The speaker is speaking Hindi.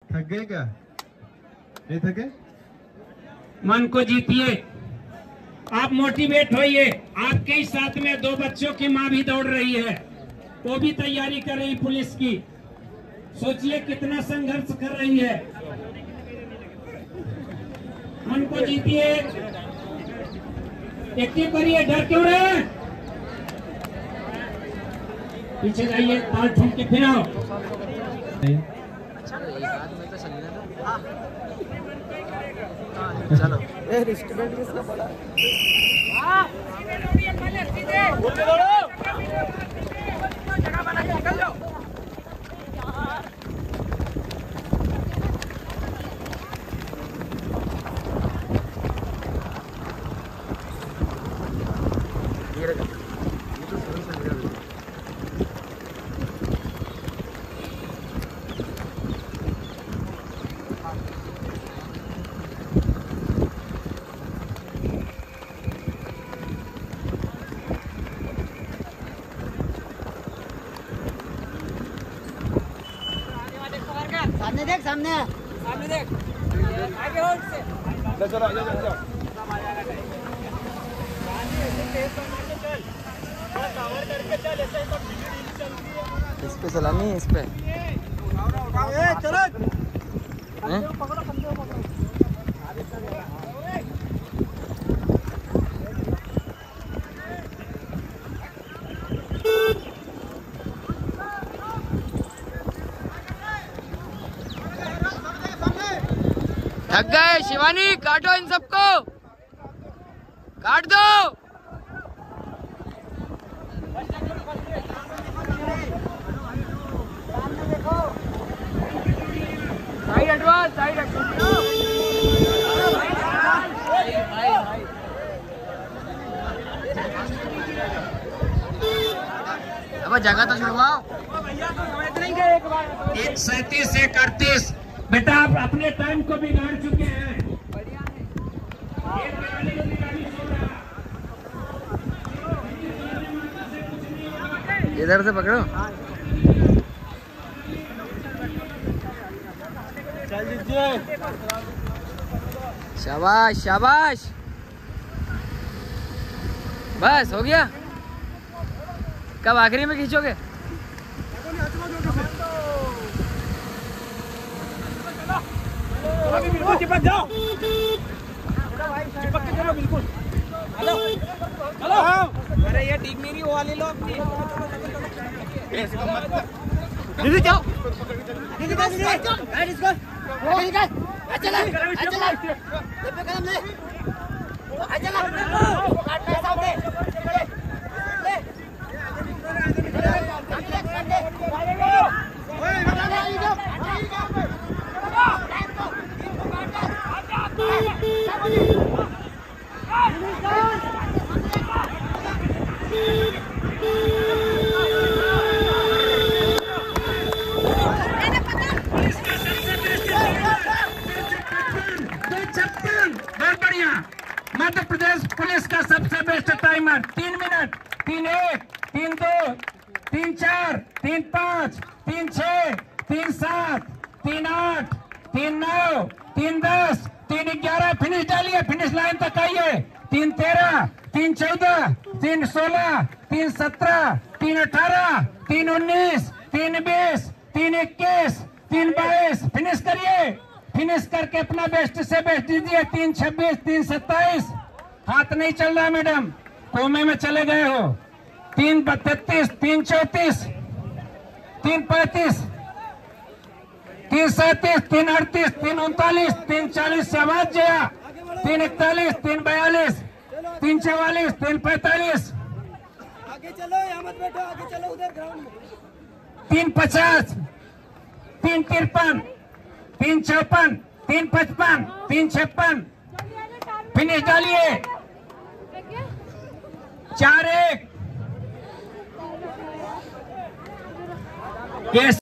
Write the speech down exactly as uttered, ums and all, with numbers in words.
थक गए क्या? नहीं थके? मन को जीतिए, आप मोटिवेट होइए। आपके ही साथ में दो बच्चों की माँ भी दौड़ रही है, वो भी तैयारी कर रही पुलिस की। सोचिए कितना संघर्ष कर रही है। मन को जीतिए, एक्टिव करिए, डर क्यों रहे हैं? पीछे जाइए, ताल ठोक के फिर आओ। चलो ए रिस्ट बेल्ट किसका पड़ा? हां सीधे जगह बना के निकल जाओ। ये रखो, ये तो सही से निकल। सामने देख, सामने सामने देख, आगे होल्ड से ले चलो, आगे चलो। इस पे चलानी है, इस पे चलो। थक गए शिवानी, काटो इन सबको, काट दो। साइड एडवांस, साइड अब जगह तो छुड़वाओ। एक सैतीस एक अड़तीस, बेटा आप अपने टाइम को बिगाड़ चुके हैं। इधर से पकड़ो। शाबाश शाबाश, बस हो गया। कब आखिरी में खींचोगे? बिल्कुल चिपक जाओ, चिपक के चलो बिल्कुल। हेलो हेलो, अरे ये ठीक नहीं रही वो वाली लोग की। दीदी जाओ, दीदी का दीदी गाइड इसको दीदी का चला चला ये पे कदम ले चला वो काटना है सामने ले ओए बता इधर मध्य प्रदेश पुलिस का सबसे बेस्ट टाइमर। तीन मिनट, तीन एक, तीन दो, तीन चार, तीन पाँच, तीन छः, तीन सात, तीन आठ, तीन नौ, तीन दस, तीन ग्यारह। फिनिश डालिए, फिनिश लाइन तक आइए। तीन तेरह, तीन चौदह, तीन सोलह, तीन सत्रह, तीन अठारह, तीन उन्नीस, तीन बीस, तीन इक्कीस, तीन बाईस। फिनिश करिए, फिनिश करके अपना बेस्ट से बेस्ट दीजिए। तीन छब्बीस, तीन सत्ताईस। हाथ नहीं चल रहा मैडम, कोमे में चले गए हो। तीन बत्तीस, तीन चौतीस, तीन पैंतीस, तीन सैंतीस, तीन अड़तीस, तीन उनतालीस, तीन चालीस से आवाज जया। तीन इकतालीस, तीन बयालीस, तीन चौवालीस, तीन पैंतालीस। आगे चलो, यहाँ मत बैठो, आगे चलो उधर ग्राउंड में। तीन पचास, तीन तिरपन, तीन चौपन, तीन पचपन, तीन छप्पन। फिनिश डालिए। चार एक।